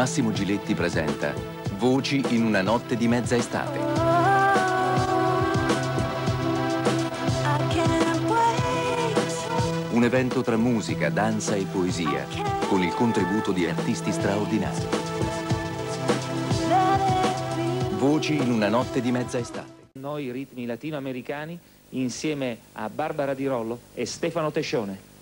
Massimo Giletti presenta Voci in una notte di mezza estate. Un evento tra musica, danza e poesia, con il contributo di artisti straordinari. Voci in una notte di mezza estate. Noi ritmi latinoamericani insieme a Barbara Di Rollo e Stefano Tescione.